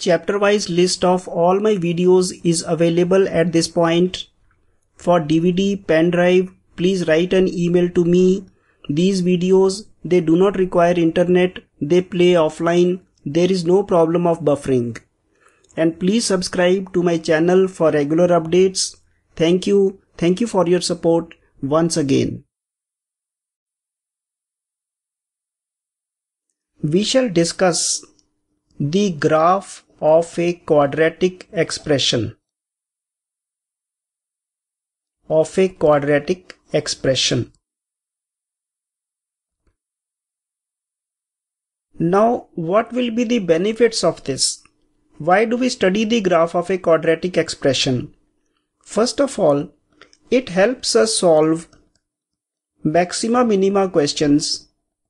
chapter-wise list of all my videos is available at this point. For DVD, pen drive, please write an email to me. These videos, they do not require internet, they play offline, there is no problem of buffering. And please subscribe to my channel for regular updates. Thank you for your support once again. We shall discuss the graph of a quadratic expression. Now, what will be the benefits of this? Why do we study the graph of a quadratic expression? First of all, it helps us solve Maxima Minima questions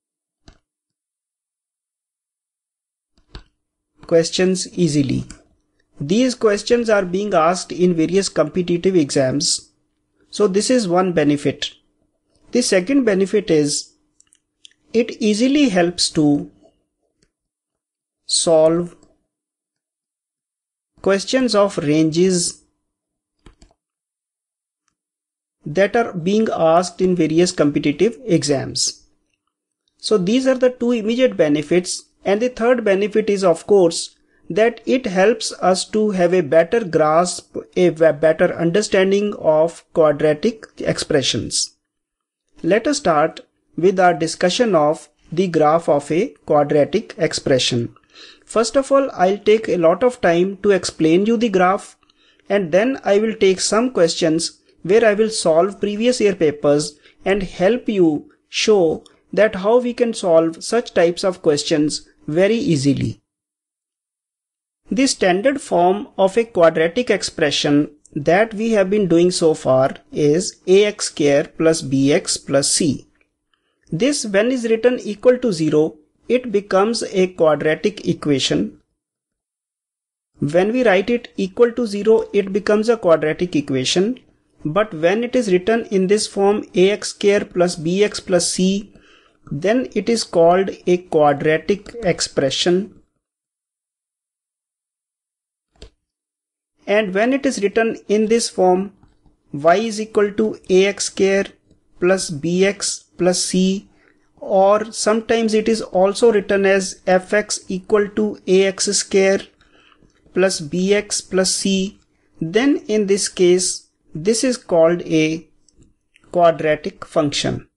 easily. These questions are being asked in various competitive exams. So this is one benefit. The second benefit is it easily helps to solve questions of ranges that are being asked in various competitive exams. So these are the two immediate benefits, and the third benefit is of course that it helps us to have a better grasp, a better understanding of quadratic expressions. Let us start with our discussion of the graph of a quadratic expression. First of all, I'll take a lot of time to explain you the graph, and then I will take some questions where I will solve previous year papers and help you show that how we can solve such types of questions very easily. The standard form of a quadratic expression that we have been doing so far is ax square plus bx plus c. This, when is written equal to 0, it becomes a quadratic equation. When we write it equal to 0, it becomes a quadratic equation. But when it is written in this form ax square plus bx plus c, then it is called a quadratic expression. And when it is written in this form y is equal to ax square plus bx plus c, or sometimes it is also written as fx equal to ax square plus bx plus c, then in this case this is called a quadratic function.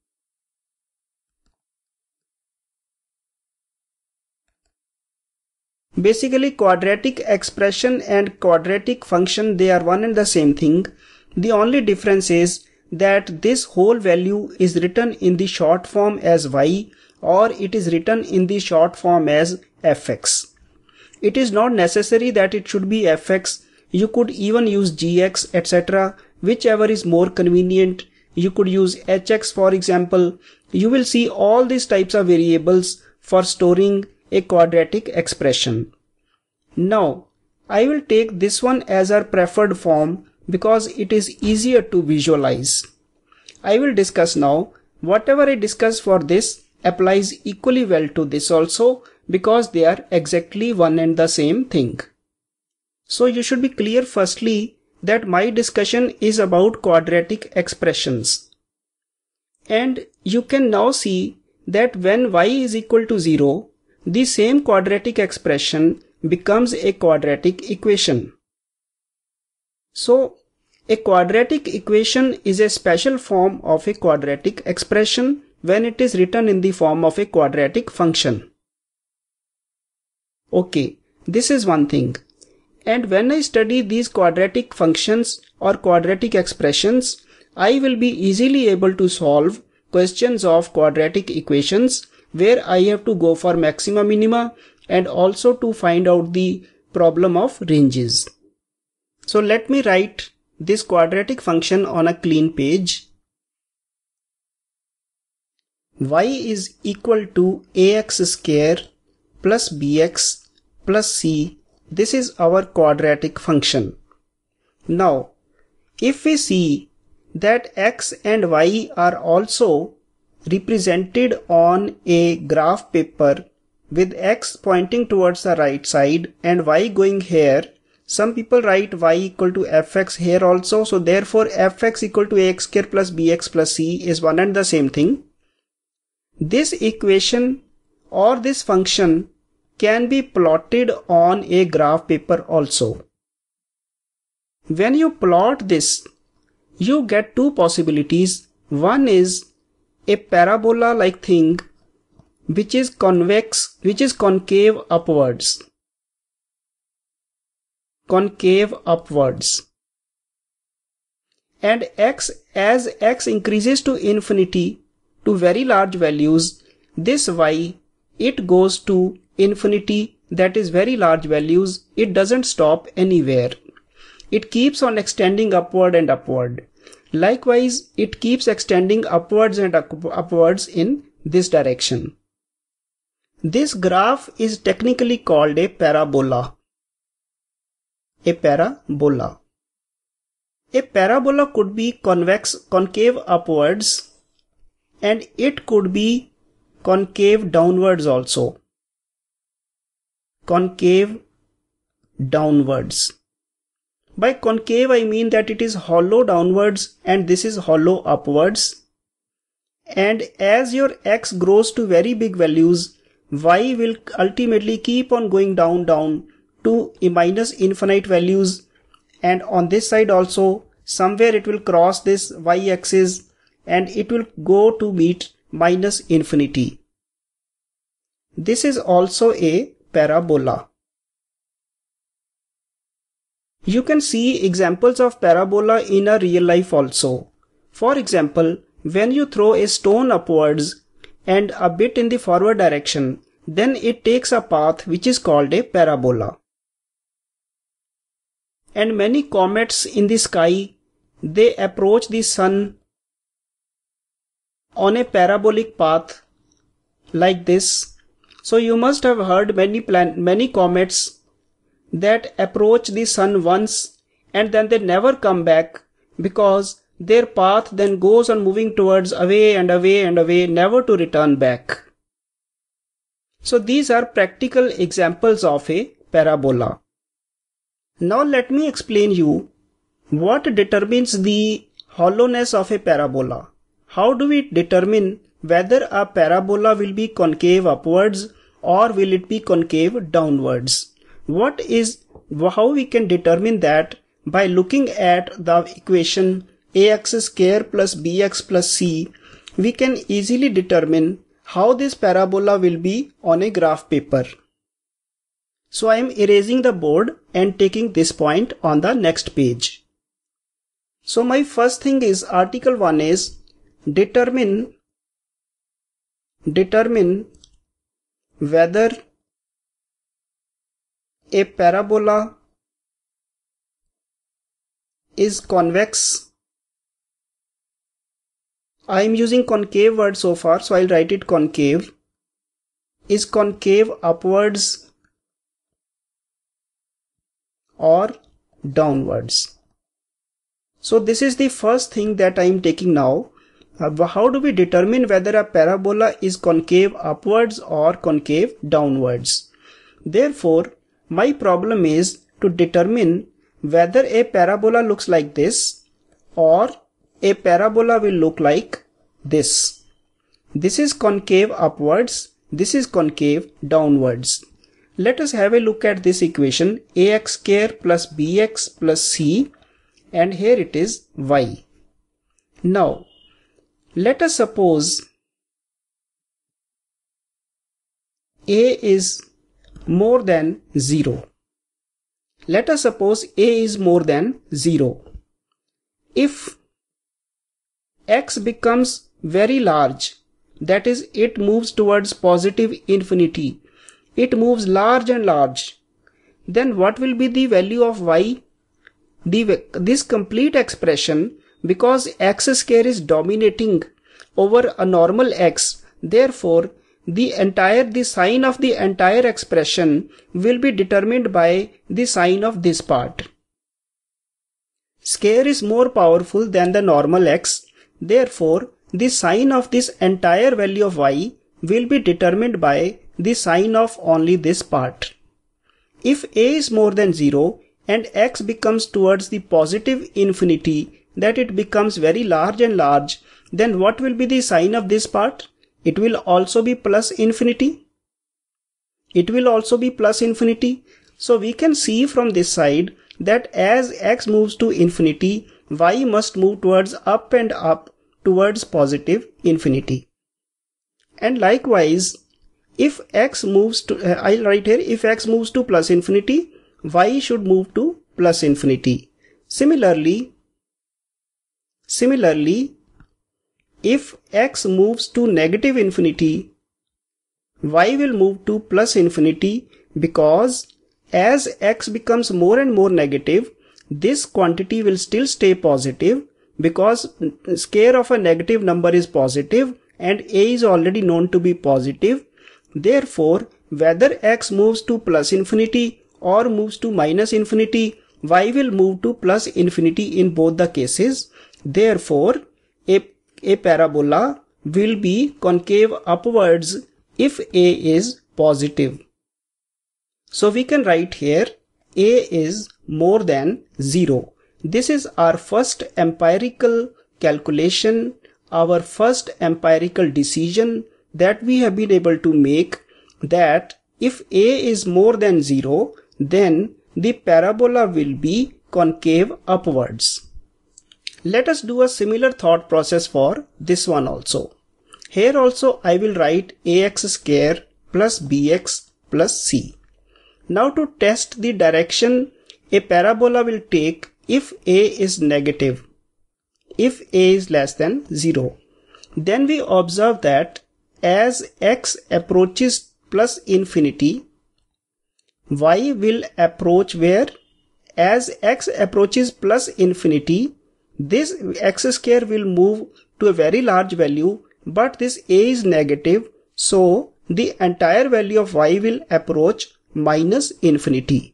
Basically, quadratic expression and quadratic function, they are one and the same thing. The only difference is that this whole value is written in the short form as y, or it is written in the short form as fx. It is not necessary that it should be fx. You could even use gx, etc. Whichever is more convenient. You could use hx, for example. You will see all these types of variables for storing a quadratic expression. Now, I will take this one as our preferred form because it is easier to visualize. I will discuss now. Whatever I discuss for this applies equally well to this also, because they are exactly one and the same thing. So you should be clear firstly that my discussion is about quadratic expressions. And you can now see that when y is equal to 0, the same quadratic expression becomes a quadratic equation. So, a quadratic equation is a special form of a quadratic expression when it is written in the form of a quadratic function. Okay, this is one thing. And when I study these quadratic functions or quadratic expressions, I will be easily able to solve questions of quadratic equations where I have to go for maxima minima and also to find out the problem of ranges. So let me write this quadratic function on a clean page. Y is equal to ax square plus bx plus c. This is our quadratic function. Now, if we see that x and y are also represented on a graph paper with x pointing towards the right side and y going here. Some people write y equal to fx here also, so therefore fx equal to ax square plus bx plus c is one and the same thing. This equation or this function can be plotted on a graph paper also. When you plot this, you get two possibilities. One is a parabola like thing which is convex, which is concave upwards. Concave upwards. And as x increases to infinity to very large values, this y, it goes to infinity, that is very large values. It doesn't stop anywhere. It keeps on extending upward and upward. Likewise, it keeps extending upwards and upwards in this direction. This graph is technically called a parabola. A parabola. A parabola could be concave upwards, and it could be concave downwards also. Concave downwards. By concave I mean that it is hollow downwards and this is hollow upwards. And as your x grows to very big values, y will ultimately keep on going down to minus infinite values, and on this side also somewhere it will cross this y-axis and it will go to meet minus infinity. This is also a parabola. You can see examples of parabola in a real life also. For example, when you throw a stone upwards and a bit in the forward direction, then it takes a path which is called a parabola. And many comets in the sky, they approach the sun on a parabolic path like this. So you must have heard many comets that approach the sun once and then they never come back, because their path then goes on moving towards away and away and away, never to return back. So these are practical examples of a parabola. Now let me explain you what determines the hollowness of a parabola. How do we determine whether a parabola will be concave upwards or will it be concave downwards? How we can determine that? By looking at the equation ax square plus bx plus c, we can easily determine how this parabola will be on a graph paper. So I am erasing the board and taking this point on the next page. So my first thing is, article 1 is determine whether a parabola is convex. I am using concave word so far, so I'll write it concave. Is concave upwards or downwards. So this is the first thing that I am taking now. How do we determine whether a parabola is concave upwards or concave downwards? Therefore, my problem is to determine whether a parabola looks like this or a parabola will look like this. This is concave upwards, this is concave downwards. Let us have a look at this equation, ax square plus bx plus c, and here it is y. Now, let us suppose a is more than 0. Let us suppose a is more than 0. If x becomes very large, that is, it moves towards positive infinity, it moves large and large, then what will be the value of y? This complete expression, because x square is dominating over a normal x, therefore the sign of the entire expression will be determined by the sign of this part. Square is more powerful than the normal x, therefore the sign of this entire value of y will be determined by the sign of only this part. If a is more than 0 and x becomes towards the positive infinity, that it becomes very large and large, then what will be the sign of this part? It will also be plus infinity. It will also be plus infinity. So we can see from this side that as x moves to infinity, y must move towards up and up towards positive infinity. And likewise, if x moves to, I'll write here, if x moves to plus infinity, y should move to plus infinity. Similarly, if x moves to negative infinity, y will move to plus infinity, because as x becomes more and more negative, this quantity will still stay positive, because square of a negative number is positive and a is already known to be positive. Therefore, whether x moves to plus infinity or moves to minus infinity, y will move to plus infinity in both the cases. Therefore, a parabola will be concave upwards if a is positive. So we can write here a is more than 0. This is our first empirical calculation, our first empirical decision that we have been able to make, that if a is more than 0, then the parabola will be concave upwards. Let us do a similar thought process for this one also. Here also I will write ax square plus bx plus c. Now to test the direction a parabola will take if a is negative, if a is less than 0, then we observe that as x approaches plus infinity, y will approach where? As x approaches plus infinity, this x square will move to a very large value, but this a is negative, so the entire value of y will approach minus infinity.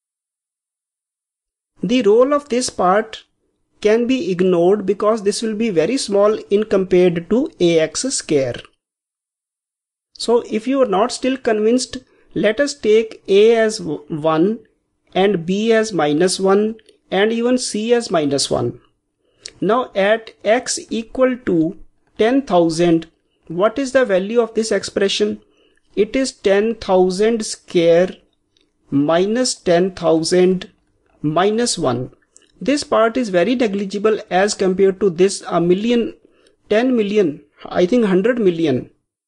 The role of this part can be ignored because this will be very small in compared to ax square. So if you are not still convinced, let us take a as 1 and b as minus 1 and even c as minus 1. Now at x equal to 10,000, what is the value of this expression? It is 10,000 square minus 10,000 minus 1. This part is very negligible as compared to this a million, 10 million, I think 100 million.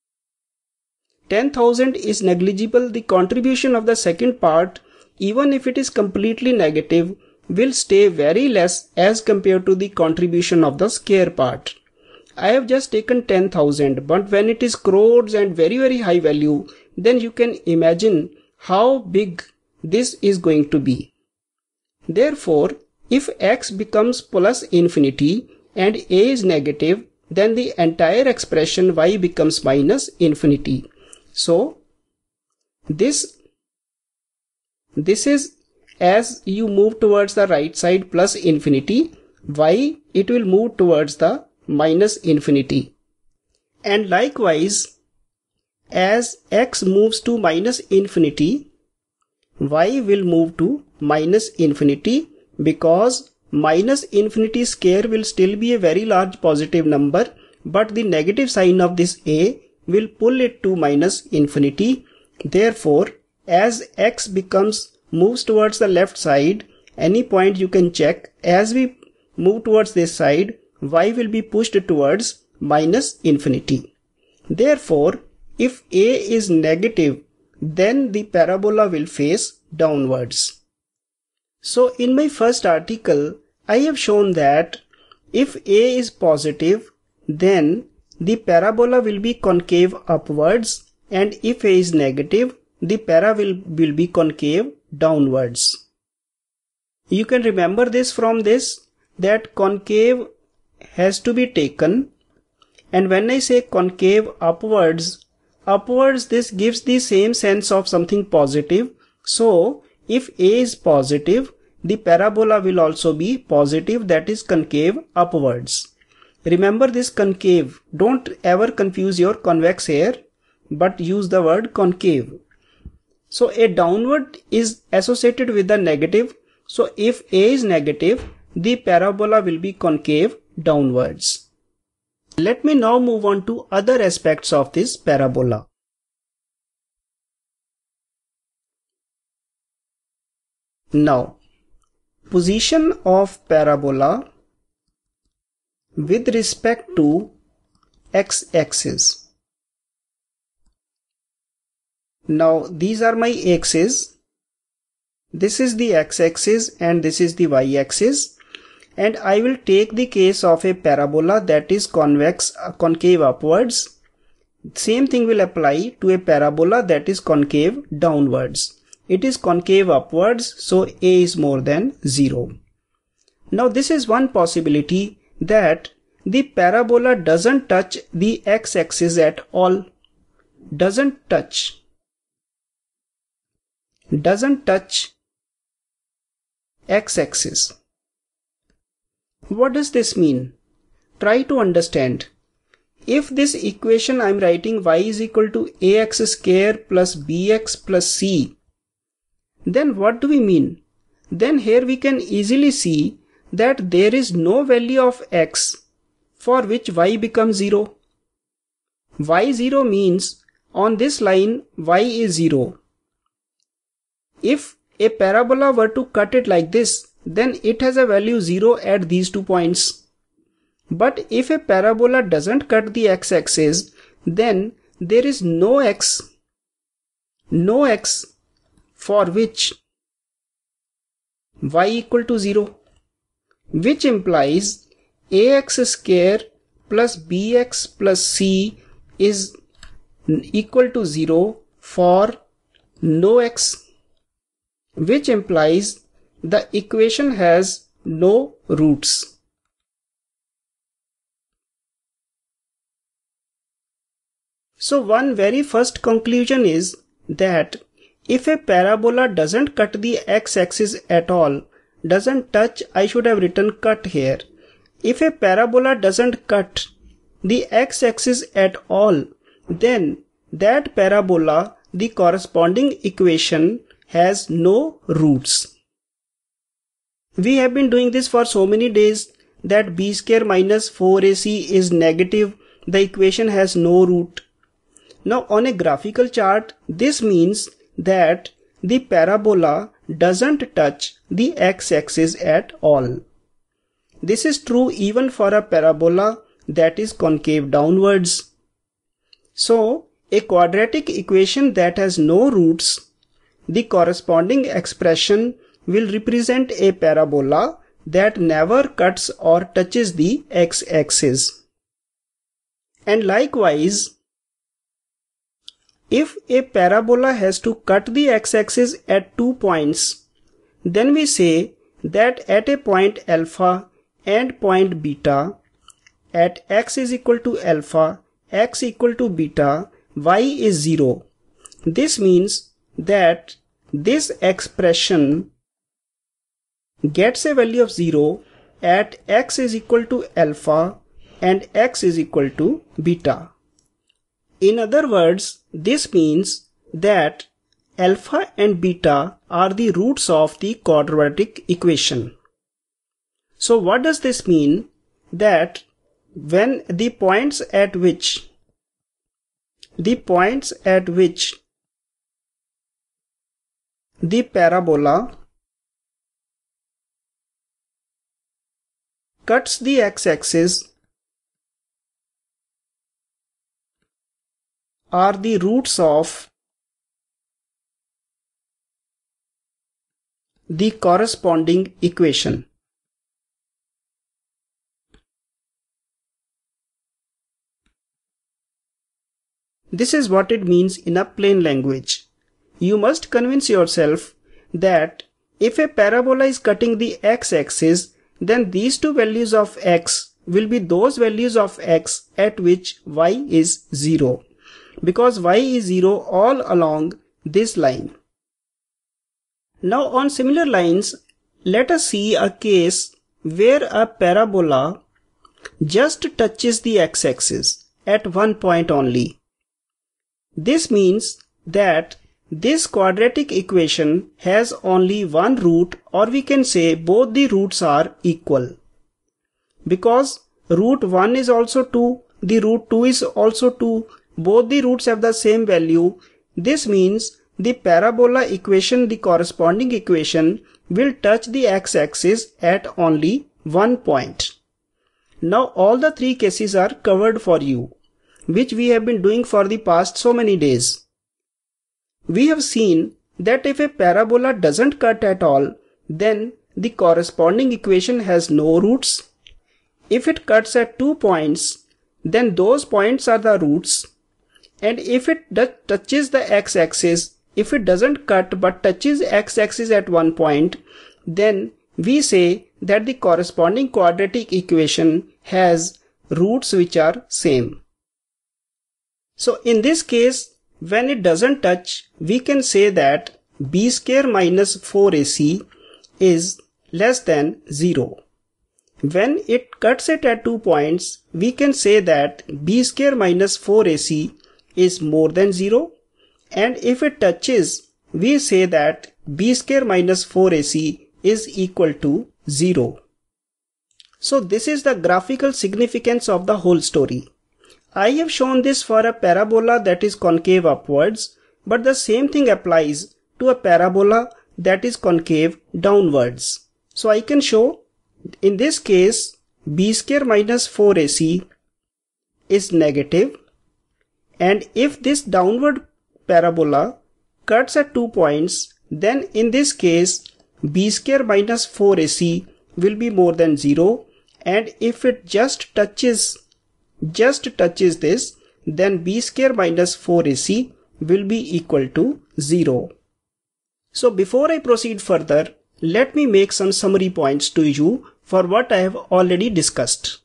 10,000 is negligible. The contribution of the second part, even if it is completely negative, will stay very less as compared to the contribution of the square part. I have just taken 10,000, but when it is crores and very high value, then you can imagine how big this is going to be. Therefore, if x becomes plus infinity and a is negative, then the entire expression y becomes minus infinity. So, this is as you move towards the right side plus infinity, y it will move towards the minus infinity. And likewise, as x moves to minus infinity, y will move to minus infinity, because minus infinity square will still be a very large positive number, but the negative sign of this a will pull it to minus infinity. Therefore, as x moves towards the left side, any point you can check, as we move towards this side, y will be pushed towards minus infinity. Therefore, if a is negative, then the parabola will face downwards. So in my first article, I have shown that if a is positive, then the parabola will be concave upwards, and if a is negative, the parabola will be concave downwards. You can remember this from this, that concave has to be taken, and when I say concave upwards, this gives the same sense of something positive. So if a is positive, the parabola will also be positive, that is concave upwards. Remember this concave, don't ever confuse your convex here, but use the word concave. So a downward is associated with the negative. So if A is negative, the parabola will be concave downwards. Let me now move on to other aspects of this parabola. Now, position of parabola with respect to x-axis. Now, these are my axes. This is the x-axis and this is the y-axis. And I will take the case of a parabola that is concave upwards. Same thing will apply to a parabola that is concave downwards. It is concave upwards, so A is more than 0. Now this is one possibility, that the parabola doesn't touch the x-axis at all. Doesn't touch x-axis. What does this mean? Try to understand. If this equation I am writing y is equal to ax square plus bx plus c, then what do we mean? Then here we can easily see that there is no value of x for which y becomes 0. y0 means on this line y is 0. If a parabola were to cut it like this, then it has a value 0 at these 2 points. But if a parabola doesn't cut the x-axis, then there is no x for which y equal to 0, which implies ax square plus bx plus c is equal to 0 for no x, which implies the equation has no roots. So one very first conclusion is that if a parabola doesn't cut the x-axis at all, doesn't touch, I should have written cut here. If a parabola doesn't cut the x-axis at all, then that parabola, the corresponding equation, has no roots. We have been doing this for so many days that b square minus 4ac is negative. The equation has no root. Now on a graphical chart, this means that the parabola doesn't touch the x-axis at all. This is true even for a parabola that is concave downwards. So a quadratic equation that has no roots, the corresponding expression will represent a parabola that never cuts or touches the x-axis. And likewise, if a parabola has to cut the x-axis at 2 points, then we say that at a point alpha and point beta, at x is equal to alpha, x equal to beta, y is 0. This means that this expression gets a value of 0 at x is equal to alpha and x is equal to beta. In other words, this means that alpha and beta are the roots of the quadratic equation. So what does this mean? That when the points at which the parabola cuts the x-axis are the roots of the corresponding equation. This is what it means in a plain language. You must convince yourself that if a parabola is cutting the x-axis, then these two values of x will be those values of x at which y is 0. Because y is 0 all along this line. Now on similar lines, let us see a case where a parabola just touches the x-axis at one point only. This means that this quadratic equation has only one root, or we can say both the roots are equal. Because root 1 is also 2, the root 2 is also 2, both the roots have the same value. This means the parabola equation, the corresponding equation, will touch the x-axis at only one point. Now all the three cases are covered for you, which we have been doing for the past so many days. We have seen that if a parabola doesn't cut at all, then the corresponding equation has no roots. If it cuts at 2 points, then those points are the roots. And if it touches the x-axis, if it doesn't cut but touches x-axis at one point, then we say that the corresponding quadratic equation has roots which are same. So in this case, when it doesn't touch, we can say that b square minus 4ac is less than 0. When it cuts it at 2 points, we can say that b square minus 4ac is more than 0. And if it touches, we say that b square minus 4ac is equal to 0. So this is the graphical significance of the whole story. I have shown this for a parabola that is concave upwards, but the same thing applies to a parabola that is concave downwards. So I can show in this case b square minus 4ac is negative, and if this downward parabola cuts at 2 points, then in this case b square minus 4ac will be more than 0, and if it just touches this, then b square minus 4ac will be equal to 0. So before I proceed further, let me make some summary points to you for what I have already discussed.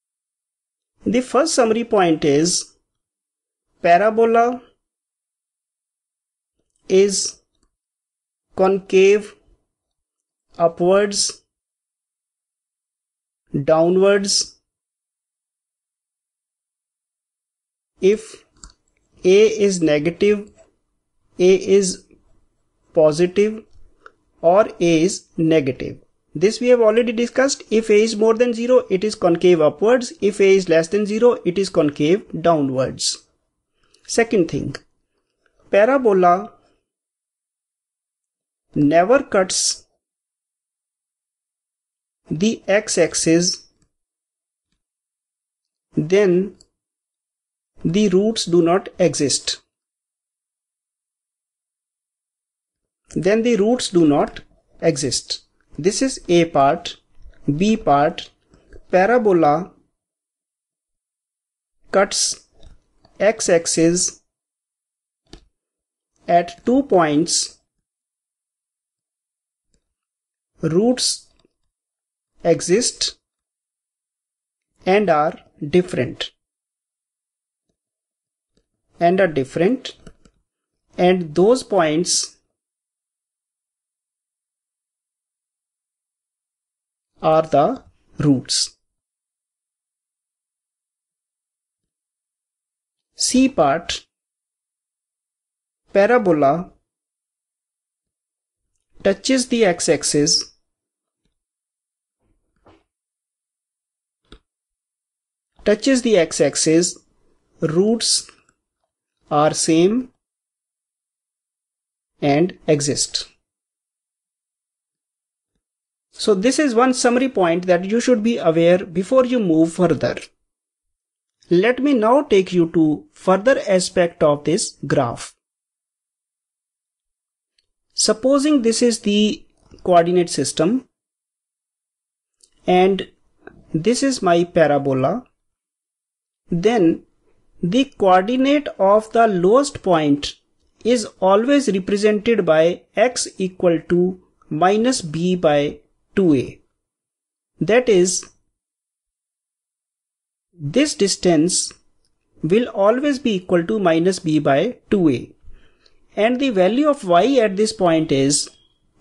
The first summary point is parabola is concave upwards, downwards, if a is negative, a is positive, or a is negative. This we have already discussed. If a is more than 0, it is concave upwards. If a is less than 0, it is concave downwards. Second thing, parabola never cuts the x-axis, then the roots do not exist. This is A part. B part, parabola cuts x-axis at 2 points, roots exist and are different, and those points are the roots. C part, parabola touches the x-axis, roots are same and exist. So this is one summary point that you should be aware before you move further. Let me now take you to further aspect of this graph. Supposing this is the coordinate system and this is my parabola, then the coordinate of the lowest point is always represented by x equal to minus b by 2a. That is, this distance will always be equal to minus b by 2a. And the value of y at this point is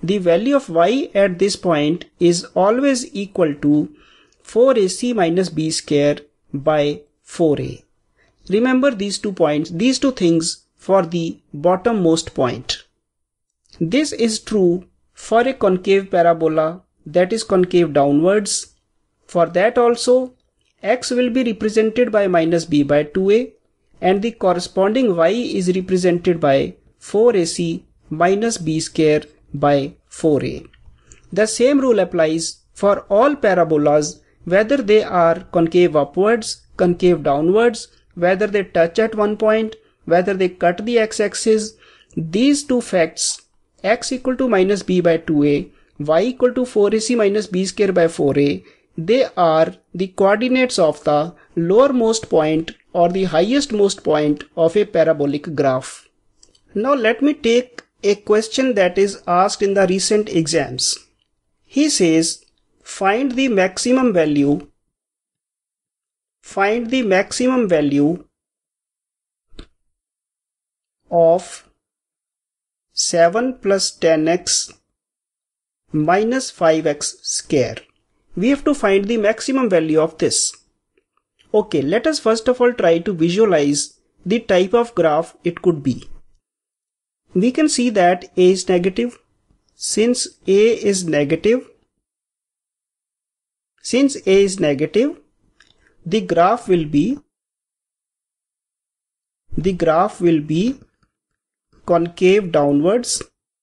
always equal to 4ac minus b square by 4a. Remember these 2 points, these 2 things for the bottommost point. This is true for a concave parabola that is concave downwards. For that also, x will be represented by minus b by 2a and the corresponding y is represented by 4ac minus b square by 4a. The same rule applies for all parabolas, whether they are concave upwards, concave downwards, whether they touch at one point, whether they cut the x-axis. These two facts, x equal to minus b by 2a, y equal to 4ac minus b square by 4a, they are the coordinates of the lowermost point or the highestmost point of a parabolic graph. Now let me take a question that is asked in the recent exams. He says, find the maximum value of 7 plus 10x minus 5x square. We have to find the maximum value of this. Okay, let us first of all try to visualize the type of graph it could be. We can see that a is negative. Since a is negative, the graph will be concave downwards.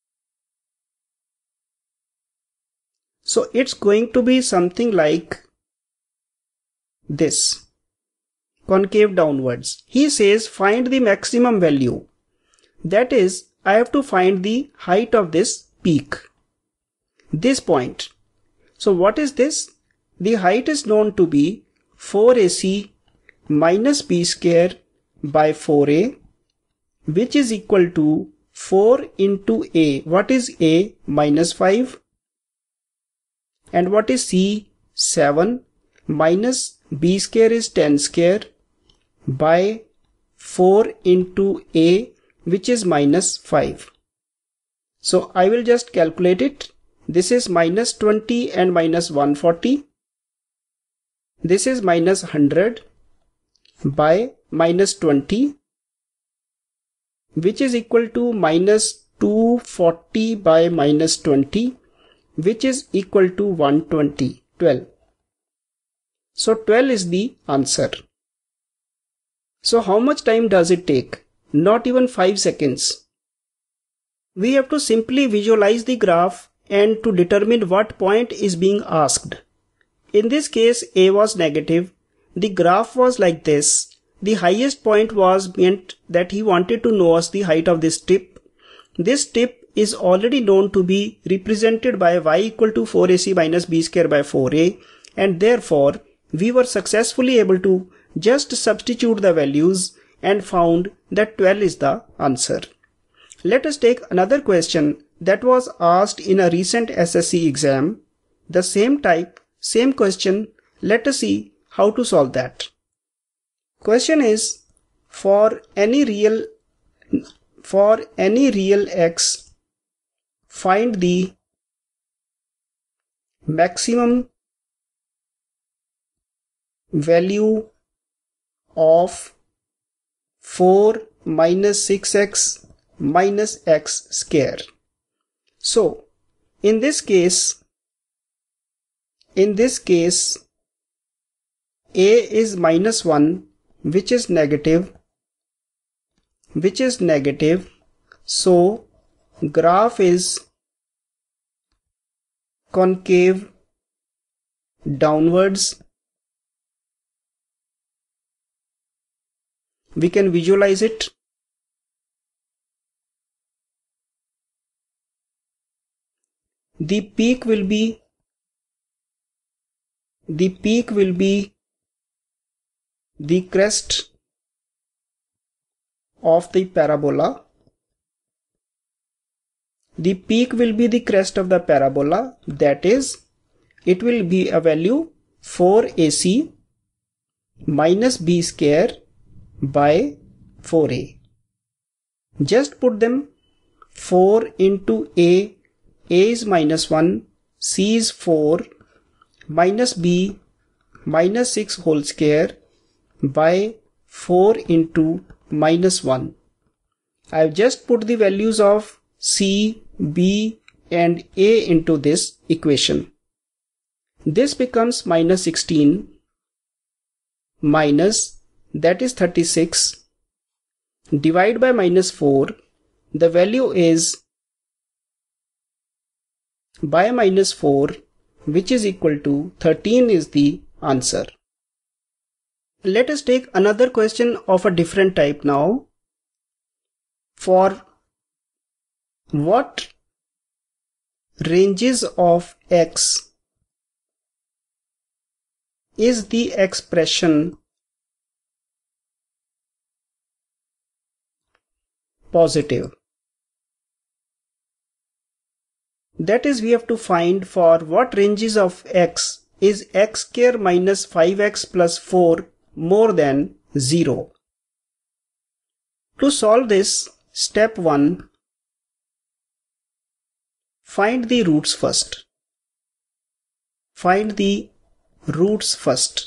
So it's going to be something like this, concave downwards. He says find the maximum value. That is, I have to find the height of this peak, this point. So what is this? The height is known to be 4ac minus b square by 4a, which is equal to 4 into a. What is a? Minus 5. And what is c? 7 minus b square is 10 square by 4 into a, which is minus 5. So I will just calculate it. This is minus 20 and minus 140. This is minus 100 by minus 20, which is equal to minus 240 by minus 20, which is equal to 120, 12. So 12 is the answer. So how much time does it take? Not even 5 seconds. We have to simply visualize the graph and to determine what point is being asked. In this case, a was negative. The graph was like this. The highest point was meant that he wanted to know us the height of this tip. This tip is already known to be represented by y equal to 4ac minus b square by 4a, and therefore we were successfully able to just substitute the values and found that 12 is the answer. Let us take another question that was asked in a recent SSC exam. The same type, same question. Let us see how to solve that. Question is, for any real x, find the maximum value of 4 minus 6x minus x square. So in this case a is minus 1, which is negative. So graph is concave downwards. We can visualize it. The peak will be the crest of the parabola. The peak will be the crest of the parabola, that is, it will be a value 4ac minus b square by 4a. Just put them. 4 into a is minus 1, c is 4, minus b minus 6 whole square by 4 into minus 1. I've just put the values of C, B and A into this equation. This becomes minus 16 minus, that is 36, divide by minus 4. The value is by minus 4, which is equal to 13 is the answer. Let us take another question of a different type now. For what ranges of x is the expression positive? That is, we have to find for what ranges of x is x square minus 5x plus 4 more than 0. To solve this, step 1, find the roots first. Find the roots first.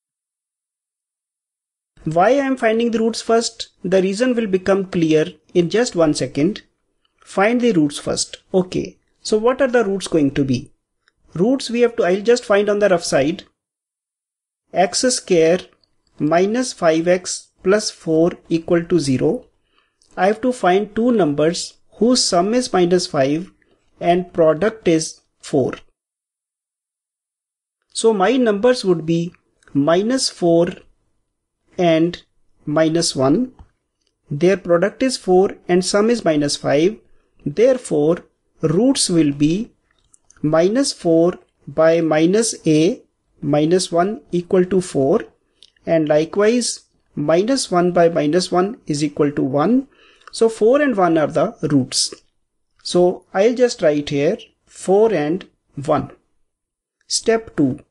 Why I am finding the roots first? The reason will become clear in just 1 second. Find the roots first. Okay. So what are the roots going to be? Roots we have to, I'll just find on the rough side. X square minus 5x plus 4 equal to 0. I have to find two numbers whose sum is minus 5 and product is 4. So my numbers would be minus 4 and minus 1. Their product is 4 and sum is minus 5. Therefore, roots will be minus 4 by minus a minus 1 equal to 4, and likewise minus 1 by minus 1 is equal to 1. So 4 and 1 are the roots. So I'll just write here 4 and 1. Step 2.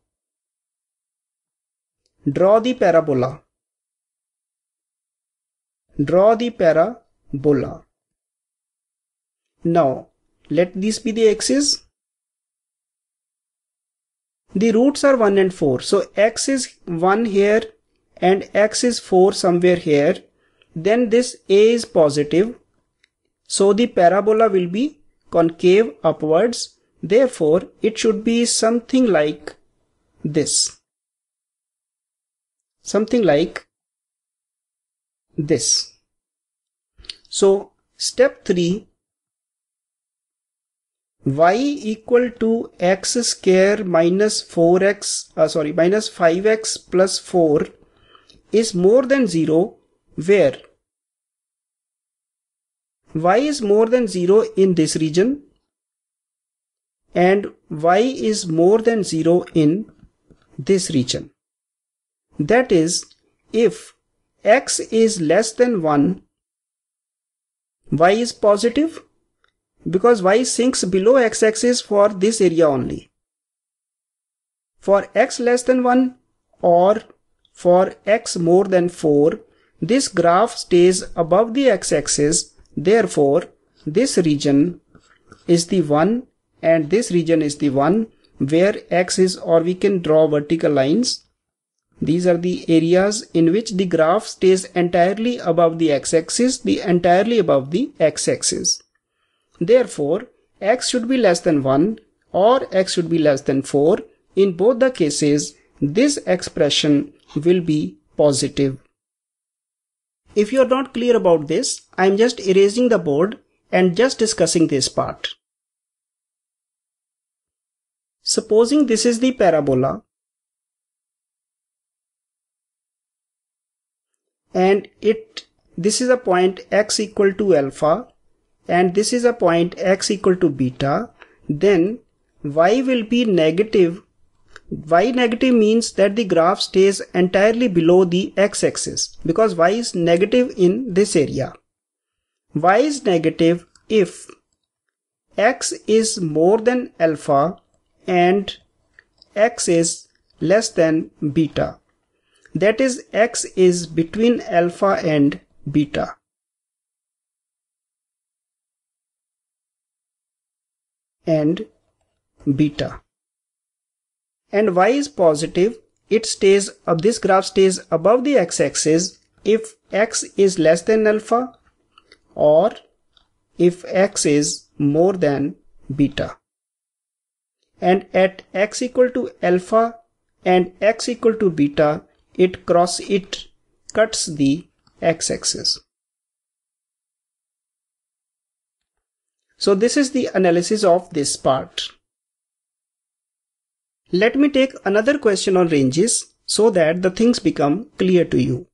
Draw the parabola. Draw the parabola. Now, let these be the x's. The roots are 1 and 4. So x is 1 here and x is 4 somewhere here. Then this a is positive. So the parabola will be concave upwards. Therefore, it should be something like this. Something like this. So step 3. Y equal to x square minus 5x plus 4 is more than 0 where? Y is more than 0 in this region and y is more than 0 in this region. That is, if x is less than 1, y is positive, because y sinks below x-axis for this area only. For x less than 1 or for x more than 4, this graph stays above the x-axis. Therefore, this region is the one and this region is the one where x is, or we can draw vertical lines. These are the areas in which the graph stays entirely above the x-axis, entirely above the x-axis. Therefore, x should be less than 1 or x should be less than 4. In both the cases, this expression will be positive. If you are not clear about this, I am just erasing the board and just discussing this part. Supposing this is the parabola and this is a point x equal to alpha and this is a point x equal to beta, then y will be negative. Y negative means that the graph stays entirely below the x-axis because y is negative in this area. Y is negative if x is more than alpha and x is less than beta. That is, x is between alpha and beta. And beta. And y is positive, this graph stays above the x-axis if x is less than alpha or if x is more than beta. And at x equal to alpha and x equal to beta, it cuts the x-axis. So this is the analysis of this part. Let me take another question on ranges so that the things become clear to you.